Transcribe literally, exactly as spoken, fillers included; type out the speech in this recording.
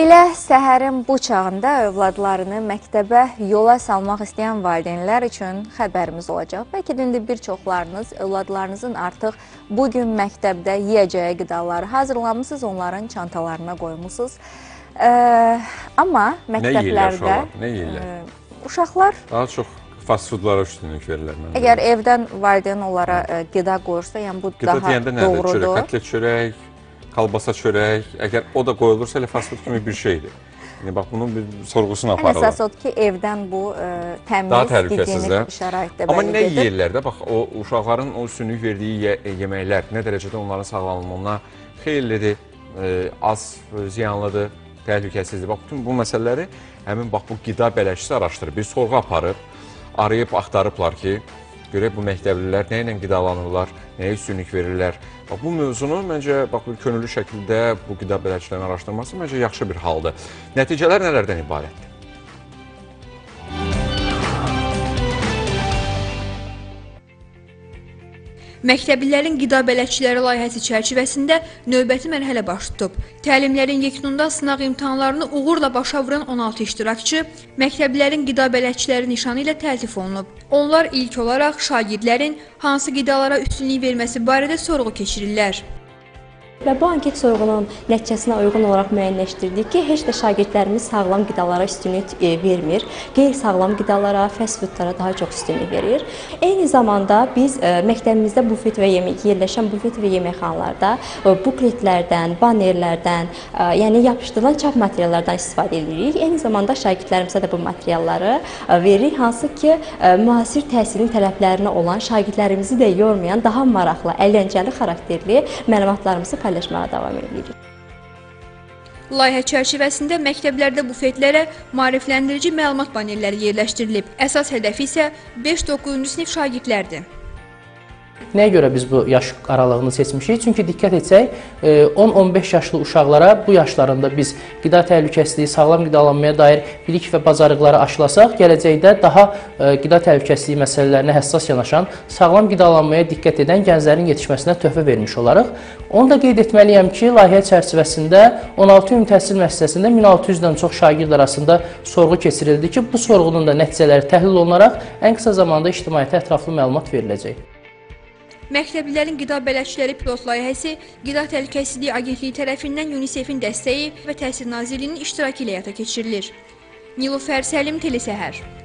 Elə səhərin bu çağında övladlarını məktəbə yola salmaq istəyən valideynlər üçün xəbərimiz olacaq. Bəlkə də indi bir çoxlarınız övladlarınızın artıq bugün məktəbdə yeyəcəyi qidaları hazırlamışsınız, onların çantalarına qoymusunuz. Ee, amma məktəblərdə nə yeyirlər? E, uşaqlar daha çox fast foodlara üstünlük verirlər. Əgər evdən valideyn onlara e, qida qoyursa, yəni bu qida daha doğrudur. Çörək, kotlet çörək, kalbasa çörək, əgər o da qoyulursa elə fast food kimi bir şeydir. Yəni bax bunun bir sorğusunu aparırlar. Ən əsas odur ki, evdən bu e, təmiz, daha təhlükəsizdir. Şəraitdə Amma nə yeyirlər də, bax o uşaqların o üstünlük verdiyi ye yeməklər nə dərəcədə onların sağlamlığına xeyirlidir, e, az ziyanlıdır, təhlükəsizdir. Bax bütün bu məsələləri həmin bax bu qida bələdçisi araşdırıb, bir sorğu aparıb, arayıb axtarıblar ki, görək bu məktəblilər nə ilə qidalanırlar, nəyə üstünlük verirlər. Bax, bu mövzunu məncə bax, könüllü şəkildə bu qida bələdçilərinin araşdırması məncə yaxşı bir haldır. Nəticələr nələrdən ibarətdir? Məktəblilərin qida bələdçiləri layihəsi çərçivəsində növbəti mərhələ baş tutub. Təlimlərin yekununda sınaq imtahanlarını uğurla başa vuran on altı iştirakçı məktəblilərin qida bələdçiləri nişanı ilə təltif olunub. Onlar ilk olaraq şagirdlərin hansı qidalara üstünlük verməsi barədə sorğu keçirirlər. Və bu anket sorğunun nəticəsinə uyğun olaraq müəyyənləşdirdik ki, heç də şagirdlərimiz sağlam qidalara üstünlük vermir. Qeyri-sağlam qidalara, fast foodlara daha çox üstünlük verir. Eyni zamanda biz məktəbimizdə bufet və yemək yerləşən bufet və yeməkxanalarda bukletlərdən, banerlərdən, yəni yapışdırılan çap materiallardan istifadə edirik. Eyni zamanda şagirdlərimizə də bu materialları veririk, hansı ki, müasir təhsilin tələblərinə olan şagirdlərimizi də yormayan, daha maraqlı, əyləncəli xarakterli məlumatlarımızı paylaşmağa davam edirik. Layihə çərçivəsində məktəblərdə bufetlərə maarifləndirici məlumat panelləri yerləşdirilib. Əsas hədəfi isə beş doqquzuncu sinif şagirdlərdir. Nəyə görə biz bu yaş aralığını seçmişik? Çünki diqqət etsək, on on beş yaşlı uşaqlara bu yaşlarında biz qida təhlükəsizliyi, sağlam qidalanmaya dair bilik və bacarıqları aşılasaq, gələcəkdə daha qida təhlükəsizliyi məsələlərinə həssas yanaşan, sağlam qidalanmaya diqqət edən gənclərin yetişməsinə töhfə vermiş olarıq. Onu da qeyd etməliyəm ki, layihə çərçivəsində on altı ümumi təhsil müəssisəsində min altı yüzdən çox şagird arasında sorğu keçirildi ki, bu sorğunun da nəticələri təhlil olunaraq ən qısa zamanda ictimaiyyətə ətraflı məlumat veriləcək. Məktəblilərin qida bələdçiləri pilot layihəsi Qida Təhlükəsizliyi Agentliyi tərəfindən UNICEF-in dəstəyi və Təhsil Nazirliyinin iştirakı ilə həyata keçirilir. Nilufər Səlim, Telesəhər.